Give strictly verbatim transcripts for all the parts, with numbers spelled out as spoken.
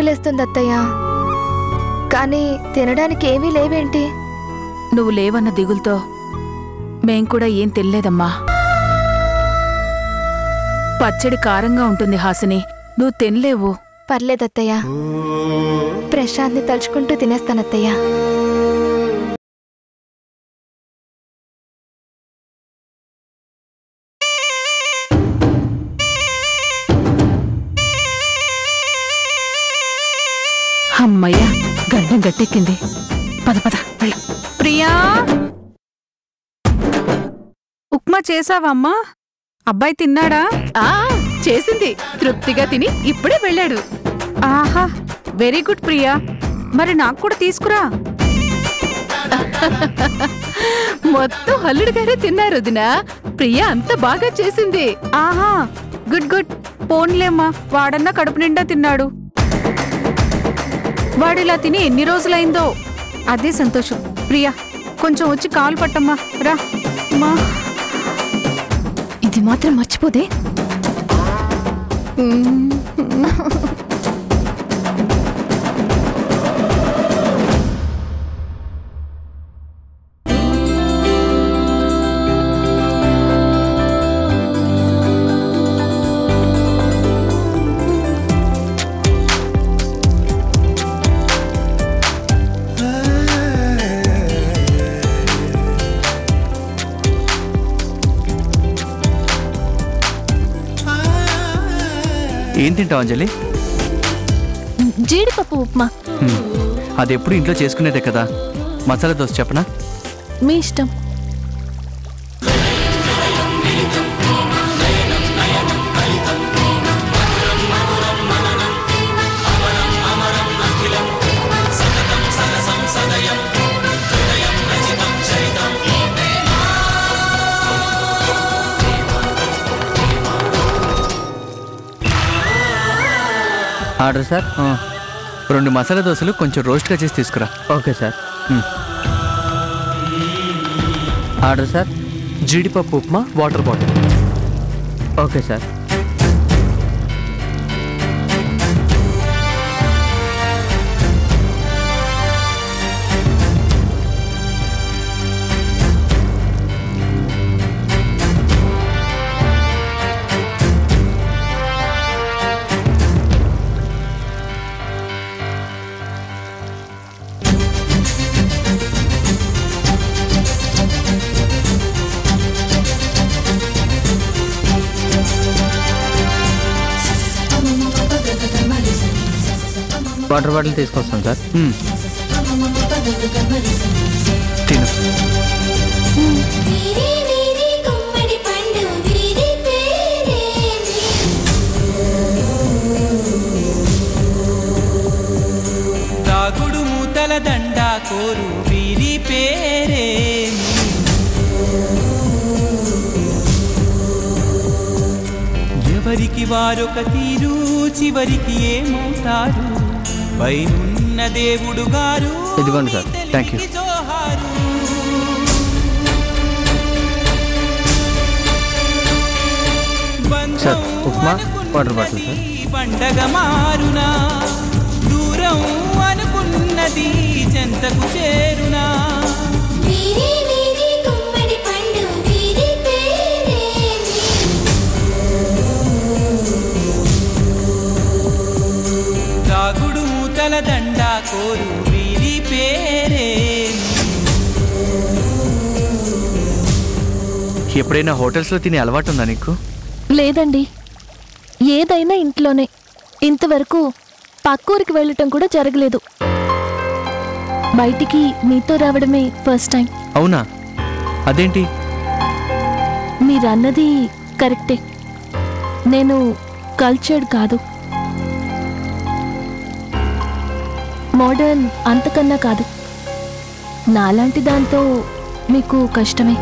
ఆకలేస్తుంది అత్తయ్య. కానీ తినడానికి ఏమీ లేవేంటి? నువ్వు లేవన్న దిగులుతో మేం కూడా ఏం తినలేదమ్మా. పచ్చడి కారంగా ఉంటుంది హాసిని, నువ్వు తినలేవు. పర్లేదత్తయ్య, ప్రశాంత్ని తలుచుకుంటూ తినేస్తానత్తయ్య. అమ్మయ్యా, గడ్డం గట్టెక్కింది. పద పద వెళ్ళ. ప్రియా, ఉప్మా చేసావమ్మా? అబ్బాయి తిన్నాడా? ఆ చేసింది, తృప్తిగా తిని ఇప్పుడే వెళ్ళాడు. ఆహా, వెరీ గుడ్ ప్రియా. మరి నాకు కూడా తీసుకురా. మొత్తం హల్లుడు గారే తిన్నారు వదినా. ప్రియా అంత బాగా చేసింది. ఆహా, గుడ్ గుడ్. పోన్లేమ్మా, వాడన్నా కడుపు నిండా తిన్నాడు. వాడిలా తిని ఎన్ని రోజులైందో. అదే సంతోషం. ప్రియా, కొంచెం వచ్చి కాలు పట్టమ్మా. రా మా. ఇది మాత్రం మర్చిపోదే. ఏం తింటావు అంజలి? జీడిపప్పు ఉప్మా. అది ఎప్పుడు ఇంట్లో చేసుకునేదే కదా. మసాలా దోశ చెప్పనా? మీ ఇష్టం. Order sir. రెండు మసాలా దోశలు కొంచెం రోస్ట్గా చేసి తీసుకురా. Okay sir. Order sir. జీడిపప్పు upma, water bottle. Okay sir. Water bottle తీసుకొస్తాం సార్. తిను. తాగుడు మూతల దండా కోరు వీరి పేరే. ఎవరికి వారొక తీరు, చివరికి ఏమవుతారు? పైనున్న దేవుడు గారు. ఇదిగోండి sir. Thank you. Sir, upma, water bottle sir. పండగ మారునా, దూరం అనుకున్నది చెంతకు చేరునా. తాగుడు మూతల దండా కోరు వీరి పేరే. ఎప్పుడైనా హోటల్స్లో తినే అలవాటు ఉందా నీకు? లేదండి, ఏదైనా ఇంట్లోనే. ఇంతవరకు పక్కూరికి వెళ్ళటం కూడా జరగలేదు. బయటికి మీతో రావడమే ఫస్ట్ టైం. అవునా? అదేంటి? మీరన్నది కరెక్టే. నేను కల్చర్డ్ కాదు, మోడర్న్ అంతకన్నా కాదు. నాలాంటి దాంతో మీకు కష్టమే.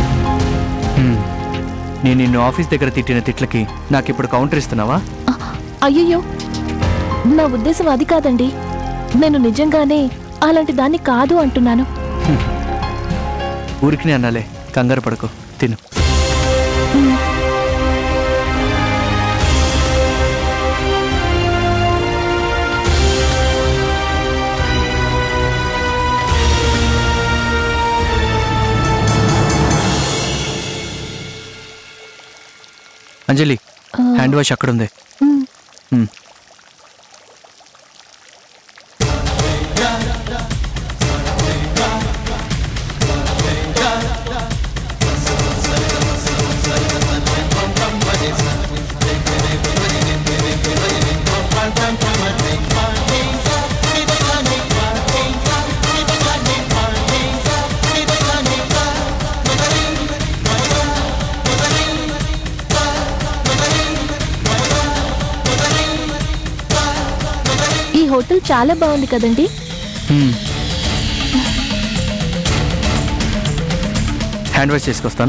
నేను నిన్ను ఆఫీస్ దగ్గర తిట్టిన తిట్లకి నాకు ఇప్పుడు కౌంటర్ ఇస్తున్నావా? అయ్యయ్యో, నా ఉద్దేశం అది కాదండి. నేను నిజంగానే అలాంటి దాన్ని కాదు అంటున్నాను. ఊరికి అన్నాలే, కంగారు పడకు. తిను. అంజలి హ్యాండ్ వాష్ అక్కడ ఉంది. మ్. హోటల్ చాలా బాగుంది కదండి. హ్యాండ్ వాష్ చేసుకొస్తాను.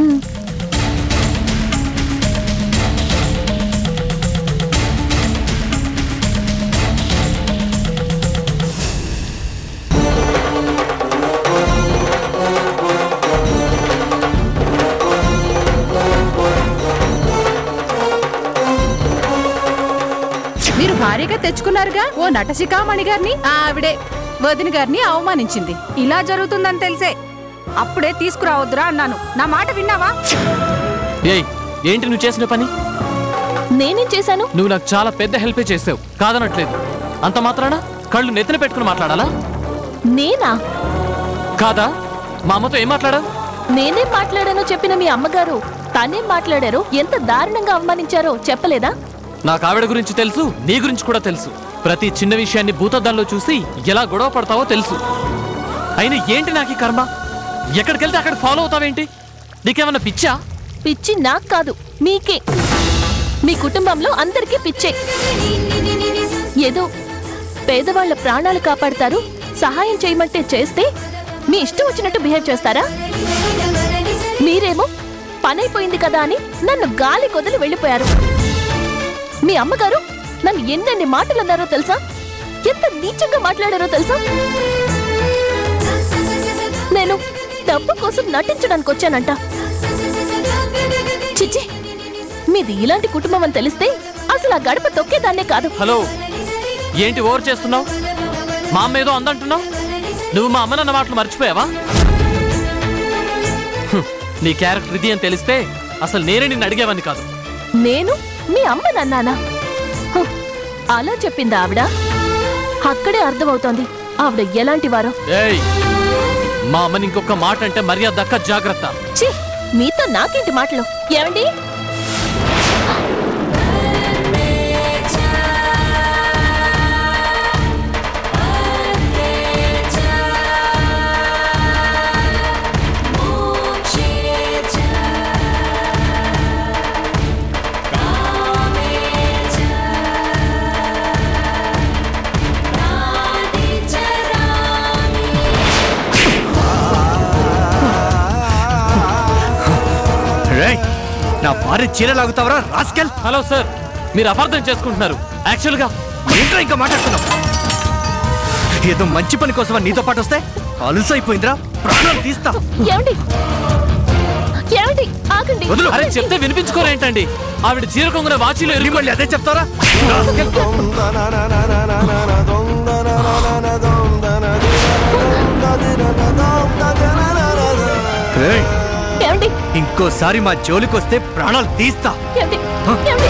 మీరు భారీగా తెచ్చుకున్నారుగా ఓ నటశిఖామణి గారిని. ఆవిడే వదిన గారిని అవమానించింది. ఇలా జరుగుతుందని తెలిసే అప్పుడే తీసుకురావద్దురా అన్నాను. నా మాట విన్నావా? ఏయ్, ఏంటి నువ్వు చేసిన పని? నేనేం చేశాను? నువ్వు నాకు చాలా పెద్ద హెల్పే చేసావు, కాదనట్లేదు. అంత మాత్రాన కళ్ళు నెత్తిన పెట్టుకుని మాట్లాడాలా? నేనా? కాదా? మా అమ్మతో ఏం మాట్లాడావు? నేనేం మాట్లాడానో చెప్పిన మీ అమ్మగారు తనేం మాట్లాడారో, ఎంత దారుణంగా అవమానించారో చెప్పలేదా? నాకు ఆవిడ గురించి తెలుసు, నీ గురించి కూడా తెలుసు. ప్రతి చిన్న విషయాన్ని భూతద్దాల్లో చూసి ఎలా గొడవ పడతావో తెలుసు. అయినా ఏంటి నాకు ఈ కర్మ? ఎక్కడికెళ్తే అక్కడ ఫాలో అవుతావేంటి? నీకేమన్నా పిచ్చా? పిచ్చి నాకు కాదు, మీకే. మీ కుటుంబంలో అందరికీ పిచ్చే. ఏదో పేదవాళ్ల ప్రాణాలు కాపాడతారు, సహాయం చేయమంటే చేస్తే మీ ఇష్టం వచ్చినట్టు బిహేవ్ చేస్తారా? మీరేమో పనైపోయింది కదా అని నన్ను గాలి కొదిలి వెళ్ళిపోయారు. మీ అమ్మగారు నన్ను ఎన్నెన్ని మాటలు అన్నారో తెలుసా? ఎంత నీచంగా మాట్లాడారో తెలుసా? నేను డబ్బు కోసం నటించడానికి వచ్చానంట. చిచ్చి, మీది ఇలాంటి కుటుంబం అని తెలిస్తే అసలు ఆ గడప తొక్కేదాన్నే కాదు. హలో, ఏంటి ఓవర్ చేస్తున్నావు? మా అమ్మ ఏదో అందంటున్నావు. నువ్వు మా అమ్మనన్న మాటలు మర్చిపోయావా? నీ క్యారెక్టర్ ఇది అని తెలిస్తే అసలు నేనే నిన్ను అడిగేవాన్ని కాదు. నేను మీ అమ్మ నన్నానా? అలా చెప్పిందా ఆవిడ? అక్కడే అర్థమవుతోంది ఆవిడ ఎలాంటి వారో. ఏయ్, మా అమ్మని ఇంకొక మాట అంటే మర్యాద దక్క, జాగ్రత్త. ఛీ, మీతో నాకేంటి మాటలు? ఏమండి? నా భార్య చీర లాగుతావరా రాస్కెల్? హలో సార్, మీరు అపార్థం చేసుకుంటున్నారు. యాక్చువల్ గా ఏంట్రా ఇంకా మాట్లాడుతున్నావు? ఏదో మంచి పని కోసం నీతో పాటు వస్తే అలుసైపోయిందిరా, ప్రాణాలు తీస్తా. ఏమండి? ఏమండి? ఆగండి. అరే, చెప్తే వినిపించుకోరేంటండి? ఆవిడ చీర కొంగున వాచిలో ఎరిగి మళ్ళీ అదే చెప్తారా? ఏమండి? ఇంకోసారి మా జోలికి వస్తే ప్రాణాలు తీస్తా. ఏమండి? ఏమండి?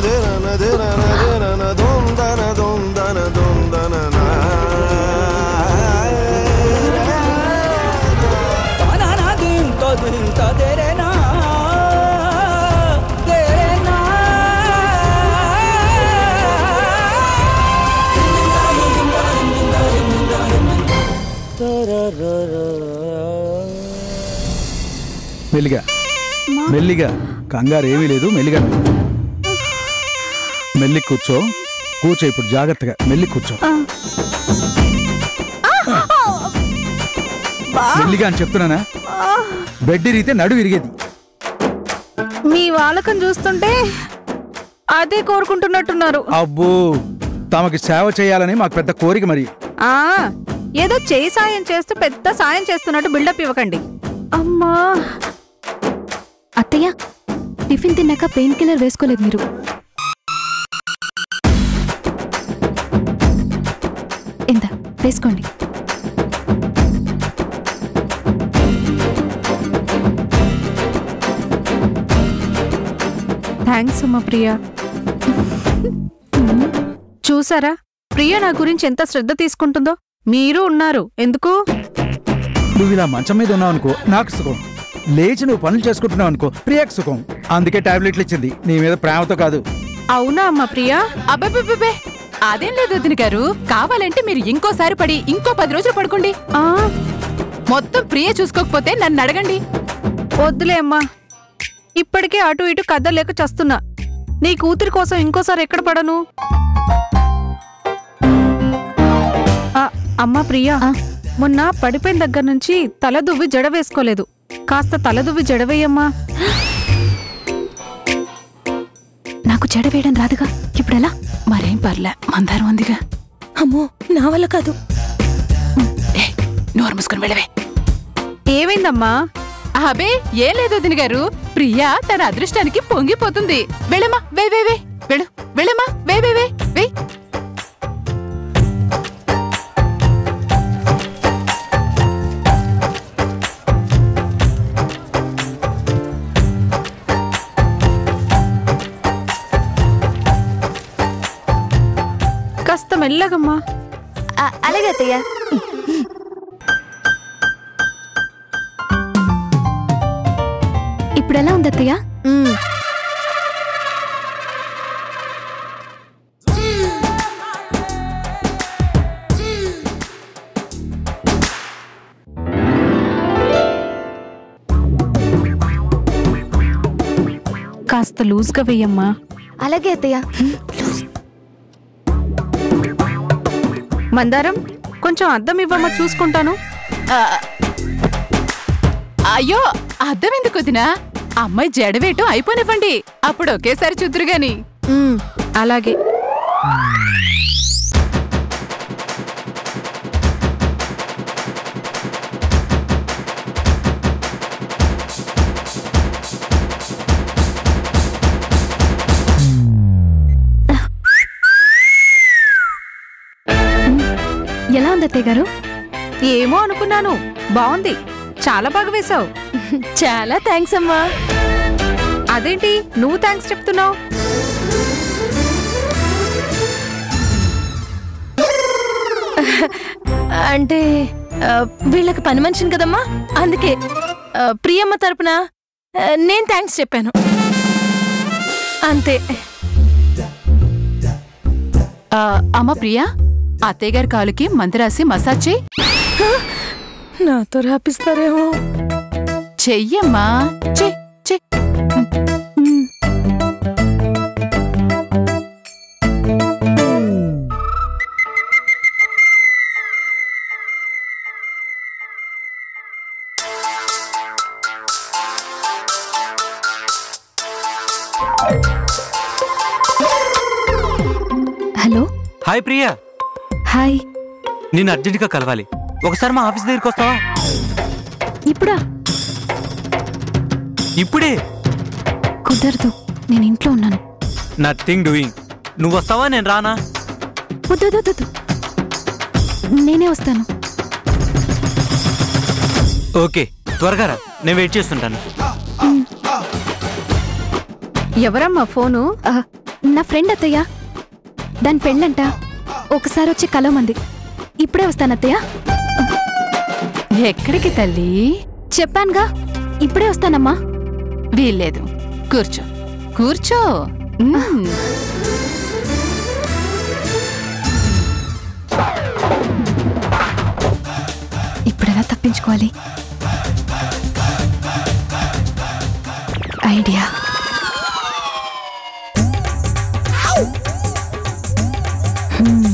మెల్లిగా మెల్లిగా, కంగారు ఏమీ లేదు. మెల్లిగా మెల్లి కూర్చో. కూర్చో ఇప్పుడు, జాగ్రత్తగా మెల్లి కూర్చో. మెల్లిగా అని చెప్తున్నానా? బెడ్ ఇరిగితే నడు విరిగేది. మీ వాళ్ళకం చూస్తుంటే అదే కోరుకుంటున్నట్టున్నారు. అబ్బో, తమకి సేవ చేయాలని మాకు పెద్ద కోరిక. మరి ఆ ఏదో చేయి సాయం చేస్తూ పెద్ద సాయం చేస్తున్నట్టు బిల్డప్ ఇవ్వకండి. అమ్మా, అత్తయ్య, టిఫిన్ తిన్నాక పెయిన్ కిల్లర్ వేసుకోలేదు మీరు. ఎంత వేసుకోండి. థ్యాంక్స్ అమ్మా ప్రియా. చూసారా ప్రియా నా గురించి ఎంత శ్రద్ధ తీసుకుంటుందో. మీరు ఉన్నారు ఎందుకు? నువ్వు ఇలా మంచం మీద ఉన్నావు అనుకో నాకు సుఖం, లేచి నువ్వు పనులు చేసుకుంటున్నావు అనుకో ప్రియాకు సుఖం. అందుకే టాబ్లెట్లు ఇచ్చింది, నీ మీద ప్రేమతో కాదు. అవునా అమ్మా ప్రియా? అబ్బబ్బబ్బే, అదేం లేదు వదిన గారు. కావాలంటే మీరు ఇంకోసారి పడి ఇంకో పది రోజులు పడుకోండి. ఆ, మొత్తం ప్రియ చూసుకోకపోతే నన్ను అడగండి. వద్దులే అమ్మా, ఇప్పటికే అటు ఇటు కదలేక చస్తున్నా. నీ కూతురి కోసం ఇంకోసారి ఎక్కడ పడను? ఆ, అమ్మా ప్రియా, మొన్న పడిపోయిన దగ్గర నుంచి తల దువ్వి జడ వేసుకోలేదు. కాస్త తల దువ్వి జడ వేయమ్మా. నాకు జడ వేయడం రాదుగా, ఇప్పుడెలా? మరేం పర్లే, మందారం ఉందిగా. అమ్మో నా వల్ల కాదు. ఏ, నోరు మూసుకుని వెళ్ళవే. ఏమైందమ్మా? అబే ఏం లేదు వదిన గారు. ప్రియా తన అదృష్టానికి పొంగిపోతుంది. వెళ్ళమ్మా, వే వే వే వెళ్ళు, వెళ్ళమ్మా, వే వే వే వే. కాస్త మెల్లగమ్మా. అలాగే అత్తయ్య. ఇప్పుడెలా ఉంది అత్తయ్య? ఉమ్. కాస్త లూజ్గా వెయ్యమ్మా. అలాగే అత్తయ్య. మందారం, కొంచెం అద్దం ఇవ్వమ్మా, చూసుకుంటాను. ఆ, అయ్యో అర్థం ఎందుకు వదినా? అమ్మాయి జడవేయటం అయిపోనివ్వండి, అప్పుడు ఒకేసారి చూద్దరు గాని. ఉమ్, అలాగే. ఎలా ఉంది అత్తయ్య గారు? ఏమో అనుకున్నాను, బాగుంది, చాలా బాగా వేశావు. చాలా థ్యాంక్స్ అమ్మా. అదేంటి నువ్వు థ్యాంక్స్ చెప్తున్నావు? అంటే ఆ, వీళ్ళకి పని మనిషిని కదమ్మా, అందుకే ఆ, ప్రియమ్మ తరపున ఆ, నేను థ్యాంక్స్ చెప్పాను అంతే. ఆ, అమ్మ ప్రియా, అత్తయ్య గారి కాలుకి మందు రాసి మసాజ్ చెయ్యి. నాతో రాపిస్తారేమో. చెయ్యమ్మా, చెయ్ చెయ్. హలో. Hi Priya, hi. నేను అర్జెంటుగా కలవాలి. ఒకసారి మా ఆఫీస్ దగ్గరికి వస్తావా? ఇప్పుడా? ఇప్పుడే. కుదరదు, నేను ఇంట్లో ఉన్నాను. Nothing doing. నువ్వు వస్తావా, నేను రానా? వద్దు వద్దు, వద్దు. నేనే వస్తాను. ఓకే, త్వరగా రా, నేను వెయిట్ చేస్తుంటాను. ఎవరమ్మా ఫోను? ఆ, నా ఫ్రెండ్ అత్తయ్య, దాని పెళ్ళంట. ఒకసారి వచ్చి కలవమంది. ఇప్పుడే వస్తాను అత్తయ్య. ఎక్కడికి తల్లి? చెప్పానుగా, ఇప్పుడే వస్తానమ్మా. వీల్లేదు, కూర్చో కూర్చో. మ్మ్. ఇప్పుడెలా తప్పించుకోవాలి? ఐడియా. హ్మ్.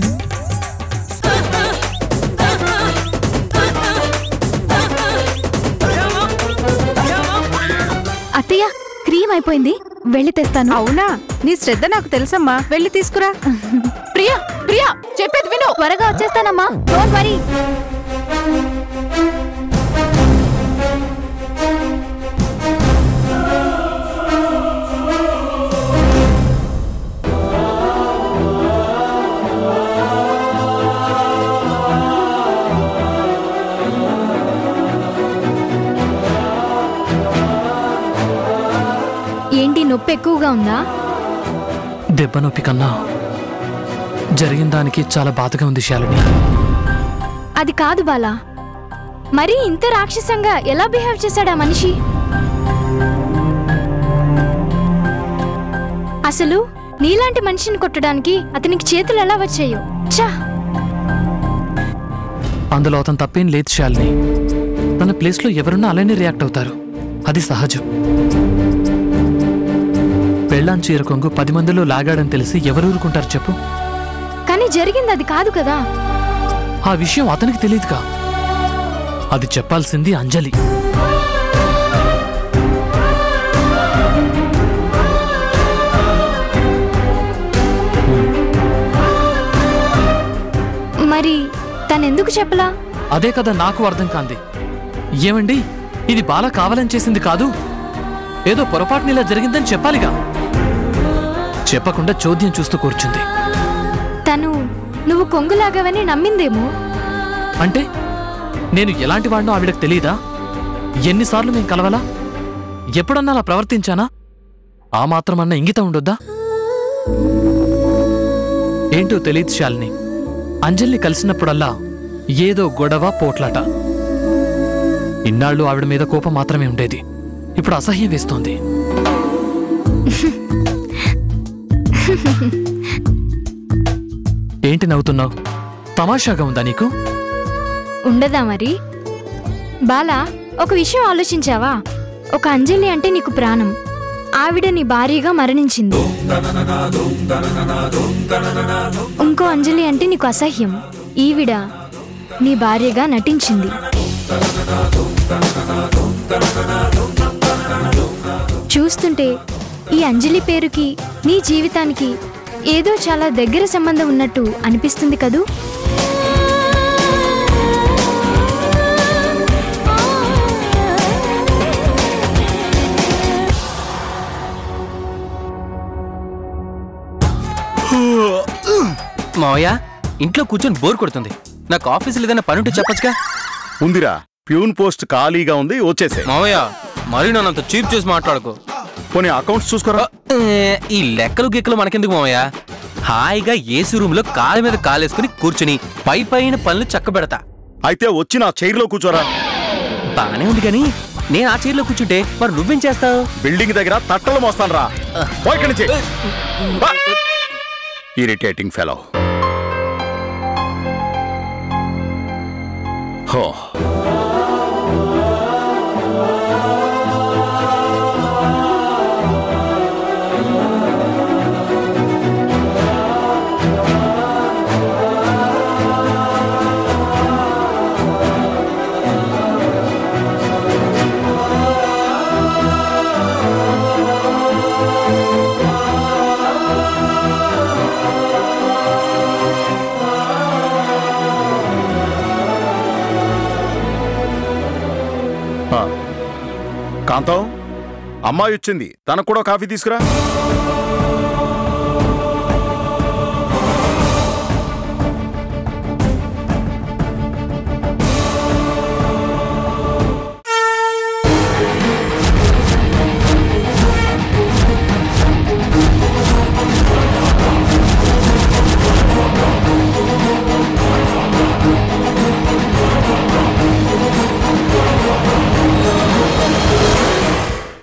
అత్తయ్య, క్రీమ్ అయిపోయింది, వెళ్ళి తెస్తాను. అవునా? నీ శ్రద్ధ నాకు తెలుసమ్మా, వెళ్ళి తీసుకురా. ప్రియా ప్రియా, చెప్పేది విను. త్వరగా వచ్చేస్తానమ్మా, డోంట్ వరీ. నొప్పి ఎక్కువగా ఉందా? దెబ్బ నొప్పి కన్నా జరిగిన దానికి చాలా బాధగా ఉంది శాలిని. అది కాదు బాలా, మరీ ఇంత రాక్షసంగా ఎలా బిహేవ్ చేశాడా మనిషి? అసలు నీలాంటి మనిషిని కొట్టడానికి అతనికి చేతులు ఎలా వచ్చాయో? ఛా! అందులో అతను తప్పేం లేదు శాలిని. తన ప్లేస్లో ఎవరున్నా అలానే రియాక్ట్ అవుతారు, అది సహజం. పెళ్ళాం చీర కొంగు పది మందిలో లాగాడని తెలిసి ఎవరు ఊరుకుంటారు చెప్పు? కానీ జరిగింది అది కాదు కదా. ఆ విషయం అతనికి తెలియదుగా. అది చెప్పాల్సింది అంజలి. మరి తనెందుకు చెప్పలా? అదే కదా నాకు అర్థం కాంది. ఏమండి, ఇది బాల కావాలని చేసింది కాదు, ఏదో పొరపాటుని ఇలా జరిగిందని చెప్పాలిగా. చెప్పకుండా చోద్యం చూస్తూ కూర్చుంది. తను నువ్వు కొంగులాగవని నమ్మిందేమో. అంటే నేను ఎలాంటి వాడినో ఆవిడకు తెలీదా? ఎన్నిసార్లు మేం కలవాలా? ఎప్పుడన్నా అలా ప్రవర్తించానా? ఆ మాత్రమన్నా ఇంగితం ఉండొద్దా? ఏంటో తెలియదు శాలిని. అంజలిని కలిసినప్పుడల్లా ఏదో గొడవ పోట్లాట. ఇన్నాళ్ళు ఆవిడ మీద కోపం మాత్రమే ఉండేది, ఇప్పుడు అసహ్యం వేస్తోంది. ఏంటి నవ్వుతున్నావు? తమాషాగా ఉందా నీకు? ఉండదా మరి? బాలా, ఒక విషయం ఆలోచించావా? ఒక అంజలి అంటే నీకు ప్రాణం. ఆవిడ నీ భార్యగా మరణించింది. ఇంకో అంజలి అంటే నీకు అసహ్యం. ఈవిడ నీ భార్యగా నటించింది. చూస్తుంటే ఈ అంజలి పేరుకి నీ జీవితానికి ఏదో చాలా దగ్గర సంబంధం ఉన్నట్టు అనిపిస్తుంది కదూ? మావయ్య, ఇంట్లో కూర్చొని బోర్ కొడుతుంది. నాకు ఆఫీసులో ఏదైనా పనుంటే చెప్పచ్చుగా. ఉందిరా, ప్యూన్ పోస్ట్ ఖాళీగా ఉంది, వచ్చేసే. మావయ్య, మరీ నన్నంత చీప్ చేసి మాట్లాడుకో. పోనీ అకౌంట్స్ చూసుకోరా. ఈ లెక్కలు గిక్కలు మనకెందుకు మావయ్య? హాయిగా ఏసీ రూమ్ లో కాళ్ళ మీద కాలేసుకుని కూర్చుని పై పైన పనులు చక్క పెడతా. అయితే వచ్చి నా చైర్లో కూర్చోరా. బానే ఉంది కానీ నేను ఆ చైర్లో కూర్చుంటే మరి నువ్వేం చేస్తావు? బిల్డింగ్ దగ్గర తట్టలు మోస్తాను రా. Irritating fellow. హో కాంతం, అమ్మాయి వచ్చింది, తనకు కూడా కాఫీ తీసుకురా.